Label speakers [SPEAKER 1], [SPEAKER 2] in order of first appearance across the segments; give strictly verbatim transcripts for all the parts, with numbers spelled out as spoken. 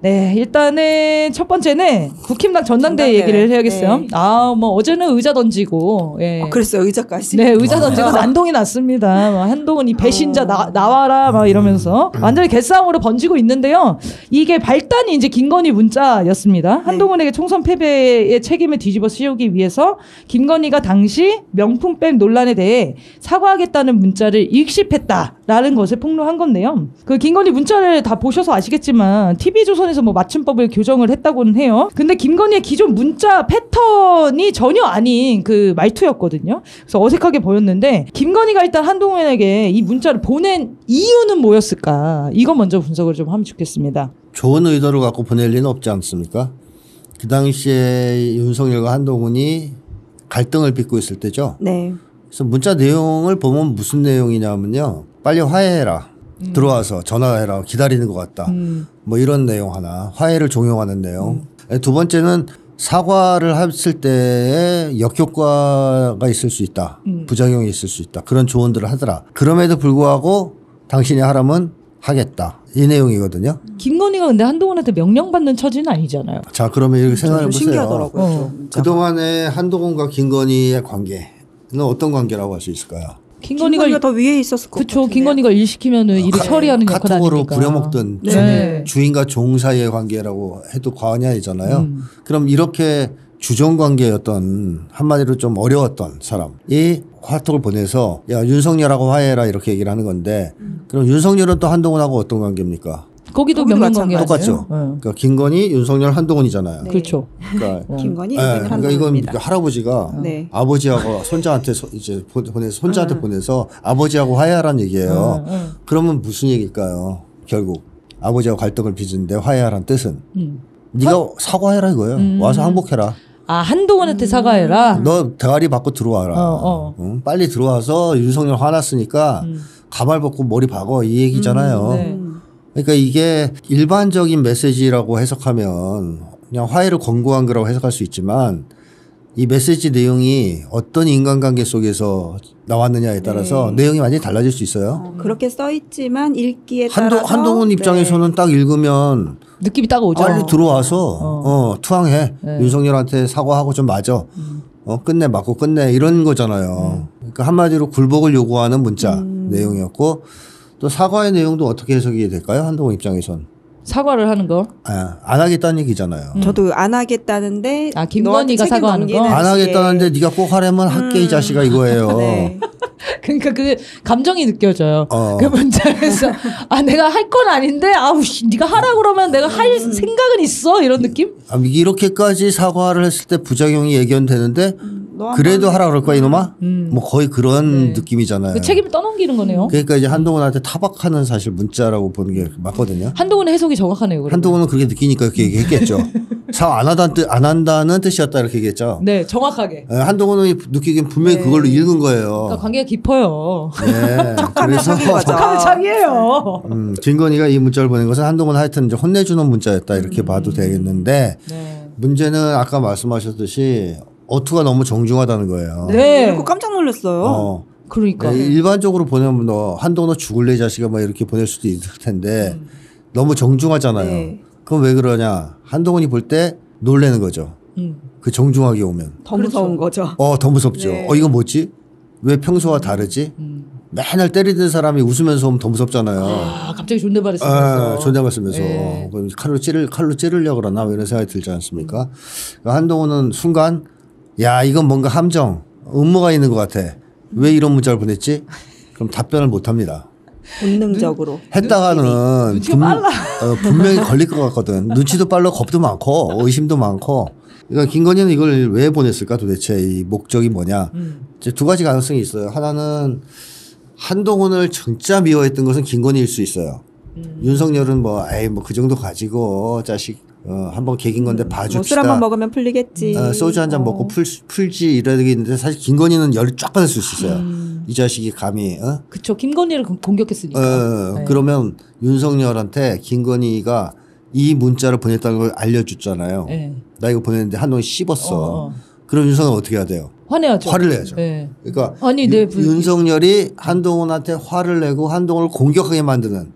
[SPEAKER 1] 네, 일단은 첫 번째는 국힘당 전당대회
[SPEAKER 2] 전당대회.
[SPEAKER 1] 얘기를 해야겠어요.
[SPEAKER 2] 네.
[SPEAKER 1] 아, 뭐 어제는 의자 던지고, 예.
[SPEAKER 2] 아, 그랬어요. 의자까지.
[SPEAKER 1] 네, 의자 던지고 난동이 났습니다. 막 한동훈이 배신자 나, 나와라 막 이러면서 완전히 개싸움으로 번지고 있는데요. 이게 발단이 이제 김건희 문자였습니다. 한동훈에게 총선 패배의 책임을 뒤집어 씌우기 위해서 김건희가 당시 명품백 논란에 대해 사과하겠다는 문자를 읽씹했다라는 것을 폭로한 건데요. 그 김건희 문자를 다 보셔서 아시겠지만 티비조선에서 뭐 맞춤법을 교정을 했다고는 해요. 근데 김건희의 기존 문자 패턴이 전혀 아닌 그 말투였거든요. 그래서 어색하게 보였는데 김건희가 일단 한동훈에게 이 문자를 보낸 이유는 뭐였을까? 이거 먼저 분석을 좀 하면 좋겠습니다.
[SPEAKER 3] 좋은 의도를 갖고 보낼 리는 없지 않습니까? 그 당시에 윤석열과 한동훈이 갈등을 빚고 있을 때죠.
[SPEAKER 2] 네.
[SPEAKER 3] 그래서 문자 내용을 보면 무슨 내용이냐면요. 빨리 화해해라. 음. 들어와서 전화해라. 기다리는 것 같다. 음. 뭐 이런 내용 하나. 화해를 종용하는 내용. 음. 두 번째는 사과를 했을 때에 역효과가 있을 수 있다. 음. 부작용이 있을 수 있다. 그런 조언들을 하더라. 그럼에도 불구하고 당신이 하라면 하겠다. 이 내용이거든요.
[SPEAKER 1] 김건희가 근데 한동훈한테 명령받는 처지는 아니잖아요.
[SPEAKER 3] 자, 그러면 이렇게 생각해 보세요.
[SPEAKER 2] 신기하더라고요.
[SPEAKER 1] 어.
[SPEAKER 3] 그동안의 한동훈과 김건희의 관계는 어떤 관계라고 할 수 있을까요?
[SPEAKER 1] 김건희가,
[SPEAKER 2] 김건희가 더 위에 있었을 것
[SPEAKER 1] 그쵸,
[SPEAKER 2] 같은데요.
[SPEAKER 1] 김건희가 일 시키면은 일을
[SPEAKER 3] 카,
[SPEAKER 1] 처리하는 역할
[SPEAKER 3] 카톡으로
[SPEAKER 1] 아닙니까?
[SPEAKER 3] 부려먹던
[SPEAKER 1] 네.
[SPEAKER 3] 주,
[SPEAKER 1] 네.
[SPEAKER 3] 주인과 종 사이의 관계라고 해도 과언이 아니잖아요. 음. 그럼 이렇게 주종관계였던 한마디로 좀 어려웠던 사람이 카톡을 보내서 야 윤석열하고 화해해라 이렇게 얘기를 하는 건데 음. 그럼 윤석열은 또 한동훈하고 어떤 관계입니까?
[SPEAKER 1] 거기도 명령관계
[SPEAKER 3] 똑같죠. 네. 그러니까 김건희, 윤석열, 한동훈이잖아요.
[SPEAKER 1] 네. 그렇죠.
[SPEAKER 2] 그러니까 김건희,
[SPEAKER 3] 네.
[SPEAKER 2] 윤석열,
[SPEAKER 3] 그러니까 이건 할아버지가
[SPEAKER 2] 네.
[SPEAKER 3] 아버지하고 손자한테 소, 이제 보내서 손자한테 음. 보내서 아버지하고 화해하라는 얘기예요. 음. 음. 그러면 무슨 얘기일까요? 결국 아버지하고 갈등을 빚은데 화해하라는 뜻은 음. 네가 화? 사과해라 이거예요. 음. 와서 항복해라.
[SPEAKER 1] 아 한동훈한테 음. 사과해라.
[SPEAKER 3] 너 대가리 받고 들어와라. 어, 어. 응? 빨리 들어와서 윤석열 화났으니까 음. 가발 벗고 머리 박어 이 얘기잖아요. 음, 네. 그러니까 이게 일반적인 메시지라고 해석하면 그냥 화해를 권고한 거라고 해석할 수 있지만 이 메시지 내용이 어떤 인간관계 속에서 나왔느냐에 따라서 네. 내용이 완전히 달라질 수 있어요.
[SPEAKER 2] 어, 그렇게 써있지만 읽기에
[SPEAKER 3] 한도,
[SPEAKER 2] 따라서
[SPEAKER 3] 한동훈 입장에서는
[SPEAKER 2] 네.
[SPEAKER 3] 딱 읽으면
[SPEAKER 1] 느낌이 딱 오죠.
[SPEAKER 3] 빨리 들어와서 어, 어 투항해.
[SPEAKER 1] 네.
[SPEAKER 3] 윤석열한테 사과하고 좀 맞아. 음. 어, 끝내 맞고 끝내 이런 거잖아요. 음. 그러니까 한마디로 굴복을 요구하는 문자 음. 내용이었고 또 사과의 내용도 어떻게 해석이 될까요? 한동훈 입장에선.
[SPEAKER 1] 사과를 하는 거?
[SPEAKER 3] 아, 안 하겠다는 얘기잖아요.
[SPEAKER 2] 음. 저도 안 하겠다는데
[SPEAKER 1] 아 김건희가 사과하는 거?
[SPEAKER 3] 안 하겠다는데 네가 꼭 하려면 할게 음. 이 자식아 이거예요. 네.
[SPEAKER 1] 그러니까 그 감정이 느껴져요. 어. 그 문자에서 아 내가 할 건 아닌데 아우 씨, 네가 하라 그러면 내가 할 음. 생각은 있어 이런 느낌?
[SPEAKER 3] 아, 이렇게까지 사과를 했을 때 부작용이 예견되는데 음. 그래도 하라 그럴 거야 이놈아? 음. 뭐 거의 그런 네. 느낌이잖아요.
[SPEAKER 1] 그 책임을 떠넘기는 거네요.
[SPEAKER 3] 그러니까 이제 한동훈한테 타박하는 사실 문자라고 보는 게 맞거든요.
[SPEAKER 1] 한동훈의 해석이 정확하네요. 그러면.
[SPEAKER 3] 한동훈은 그렇게 느끼니까 그렇게 얘기했겠죠. 사과 안 하다는 뜻, 안 한다는 뜻이었다 이렇게 얘기했죠.
[SPEAKER 1] 네, 정확하게.
[SPEAKER 3] 네, 한동훈이 느끼기엔 분명히 네. 그걸로 읽은 거예요.
[SPEAKER 1] 그러니까 관계가 깊어요.
[SPEAKER 3] 네.
[SPEAKER 2] 그래서
[SPEAKER 1] 척하면 착이에요.
[SPEAKER 3] 음, 김건희가 이 문자를 보낸 것은 한동훈 하여튼 이제 혼내주는 문자였다 이렇게 음. 봐도 되겠는데 네. 문제는 아까 말씀하셨듯이 어투가 너무 정중하다는 거예요.
[SPEAKER 2] 네. 그거 깜짝 놀랐어요. 어.
[SPEAKER 1] 그러니까.
[SPEAKER 3] 네, 일반적으로 보내면 너 한동훈 너 죽을래 자식아 막 이렇게 보낼 수도 있을 텐데 음. 너무 정중하잖아요. 네. 그럼 왜 그러냐. 한동훈이 볼 때 놀래는 거죠. 음. 그 정중하게 오면.
[SPEAKER 2] 더 무서운 거죠.
[SPEAKER 3] 어, 더 무섭죠. 네. 어, 이건 뭐지? 왜 평소와 다르지? 음. 맨날 때리던 사람이 웃으면서 오면 더 무섭잖아요.
[SPEAKER 1] 아, 갑자기 존댓말을 쓰면서.
[SPEAKER 3] 아, 존댓말 쓰면서. 네. 칼로 찌를, 칼로 찌르려고 그러나 이런 생각이 들지 않습니까? 그러니까 한동훈은 순간 야, 이건 뭔가 함정, 음모가 있는 것 같아. 왜 이런 문자를 보냈지? 그럼 답변을 못 합니다.
[SPEAKER 2] 본능적으로.
[SPEAKER 3] 했다가는 분, 어, 분명히 걸릴 것 같거든. 눈치도 빨라 겁도 많고 의심도 많고. 그러니까 김건희는 이걸 왜 보냈을까 도대체 이 목적이 뭐냐. 음. 이제 두 가지 가능성이 있어요. 하나는 한동훈을 진짜 미워했던 것은 김건희일 수 있어요. 음. 윤석열은 뭐 에이 뭐 그 정도 가지고 자식 어, 한번 개긴 건데 봐줍시다.
[SPEAKER 2] 뭐 술 한 번 먹으면 풀리겠지.
[SPEAKER 3] 어, 소주 한 잔 어. 먹고 풀, 풀지 이러겠는데 사실 김건희는 열이 쫙 받을 수 있어요. 음. 이 자식이 감히. 어?
[SPEAKER 1] 그쵸. 김건희를 공격했으니까.
[SPEAKER 3] 어, 네. 그러면 윤석열한테 김건희가 이 문자를 보냈다는 걸 알려줬잖아요. 네. 나 이거 보냈는데 한동훈이 씹었어. 어. 그럼 윤석열 어떻게 해야 돼요?
[SPEAKER 1] 화내야죠.
[SPEAKER 3] 화를 내야죠.
[SPEAKER 1] 네.
[SPEAKER 3] 그러니까
[SPEAKER 1] 아니,
[SPEAKER 3] 유,
[SPEAKER 1] 네, 부...
[SPEAKER 3] 윤석열이 한동훈한테 화를 내고 한동훈을 공격하게 만드는
[SPEAKER 1] 아.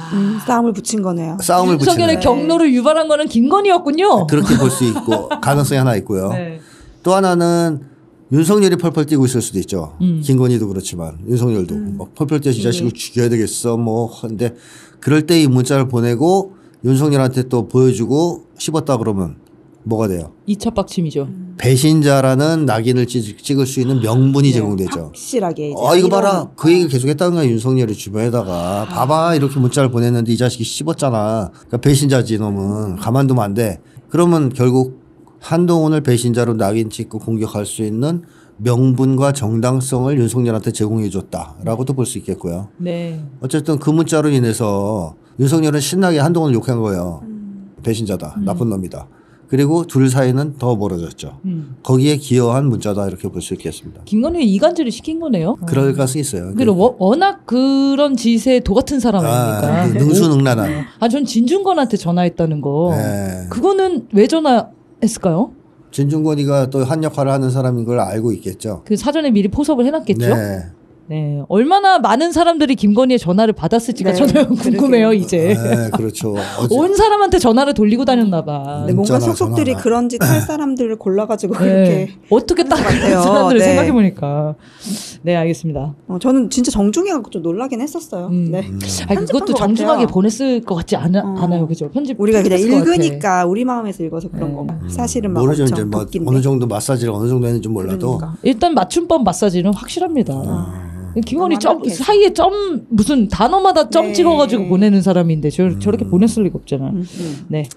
[SPEAKER 2] 음, 싸움을 붙인 거네요.
[SPEAKER 3] 싸움을 붙이는
[SPEAKER 1] 윤석열의 경로를 유발한 거는 김건희였군요.
[SPEAKER 3] 그렇게 볼 수 있고 가능성이 하나 있고요.
[SPEAKER 1] 네.
[SPEAKER 3] 또 하나는 윤석열이 펄펄 뛰고 있을 수도 있죠.
[SPEAKER 1] 음.
[SPEAKER 3] 김건희도 그렇지만 윤석열도
[SPEAKER 2] 음.
[SPEAKER 3] 막 펄펄 뛰어서 이 자식을
[SPEAKER 2] 네.
[SPEAKER 3] 죽여야 되겠어 뭐 근데 그럴 때 이 문자를 보내고 윤석열한테 또 보여주고 씹었다 그러면 뭐가 돼요?
[SPEAKER 1] 이 차 빡침이죠.
[SPEAKER 3] 배신자라는 낙인을 찍, 찍을 수 있는 명분이 제공되죠.
[SPEAKER 2] 확실하게 이제
[SPEAKER 3] 어 이거 봐라
[SPEAKER 2] 이런-
[SPEAKER 3] 그 얘기 계속 했다는 거야 윤석열이 주변에다가 봐봐 이렇게 문자를 보냈는데 이 자식이 씹었잖아. 그러니까 배신자지 놈은 가만두면 안 돼. 그러면 결국 한동훈을 배신자로 낙인 찍고 공격할 수 있는 명분과 정당성을 윤석열한테 제공해 줬다라고도 볼 수 있겠고요.
[SPEAKER 1] 네.
[SPEAKER 3] 어쨌든 그 문자로 인해서 윤석열은 신나게 한동훈을 욕한 거예요. 배신자다. 나쁜 놈이다. 그리고 둘 사이는 더 멀어졌죠.
[SPEAKER 1] 음.
[SPEAKER 3] 거기에 기여한 문자다 이렇게 볼 수 있겠습니다.
[SPEAKER 1] 김건희가 이간질을 시킨 거네요.
[SPEAKER 3] 그럴 가능성이 있어요.
[SPEAKER 1] 그리고 워- 워낙 그런 짓에 도 같은 사람 아닙니까?
[SPEAKER 3] 아, 그 능수능란한.
[SPEAKER 1] 아, 전 진중권한테 전화했다는 거.
[SPEAKER 3] 네.
[SPEAKER 1] 그거는 왜 전화했을까요?
[SPEAKER 3] 진중권이가 또 한 역할을 하는 사람인 걸 알고 있겠죠.
[SPEAKER 1] 그 사전에 미리 포섭을 해놨겠죠.
[SPEAKER 3] 네.
[SPEAKER 1] 네, 얼마나 많은 사람들이 김건희의 전화를 받았을지가
[SPEAKER 2] 네,
[SPEAKER 1] 저는 궁금해요.
[SPEAKER 2] 그러게요.
[SPEAKER 1] 이제
[SPEAKER 3] 네, 그렇죠. 어제
[SPEAKER 1] 온 사람한테 전화를 돌리고 다녔나 봐.
[SPEAKER 2] 네, 뭔가
[SPEAKER 3] 문자나
[SPEAKER 2] 속속들이
[SPEAKER 3] 전화나.
[SPEAKER 2] 그런 짓 할 사람들을 골라가지고
[SPEAKER 1] 네.
[SPEAKER 2] 그렇게
[SPEAKER 1] 어떻게 딱
[SPEAKER 2] 하는 것
[SPEAKER 1] 그런
[SPEAKER 2] 같아요.
[SPEAKER 1] 사람들을
[SPEAKER 2] 네.
[SPEAKER 1] 생각해 보니까 네 알겠습니다.
[SPEAKER 2] 어, 저는 진짜 정중해갖고 좀 놀라긴 했었어요.
[SPEAKER 1] 음.
[SPEAKER 2] 네.
[SPEAKER 3] 음.
[SPEAKER 1] 아니,
[SPEAKER 2] 편집한
[SPEAKER 1] 그것도
[SPEAKER 2] 것
[SPEAKER 1] 정중하게
[SPEAKER 2] 같아요.
[SPEAKER 1] 보냈을 것 같지 않아,
[SPEAKER 2] 어.
[SPEAKER 1] 않아요, 그죠? 편집
[SPEAKER 2] 우리가 그냥
[SPEAKER 1] 편집했을 것 같아.
[SPEAKER 2] 읽으니까 우리 마음에서 읽어서 그런
[SPEAKER 1] 네.
[SPEAKER 2] 거.
[SPEAKER 3] 음.
[SPEAKER 2] 사실은 막
[SPEAKER 3] 모르죠.
[SPEAKER 2] 엄청
[SPEAKER 3] 이제 뭐
[SPEAKER 2] 도끼인데.
[SPEAKER 3] 어느 정도 마사지를 어느 정도 했는지 몰라도
[SPEAKER 2] 그러니까.
[SPEAKER 1] 일단 맞춤법 마사지는 확실합니다.
[SPEAKER 2] 아.
[SPEAKER 1] 김건희 점
[SPEAKER 2] 그만하게.
[SPEAKER 1] 사이에 점 무슨 단어마다 점
[SPEAKER 2] 네.
[SPEAKER 1] 찍어가지고 보내는 사람인데 저, 저렇게 보냈을 리가 없잖아.
[SPEAKER 2] 음, 음.
[SPEAKER 1] 네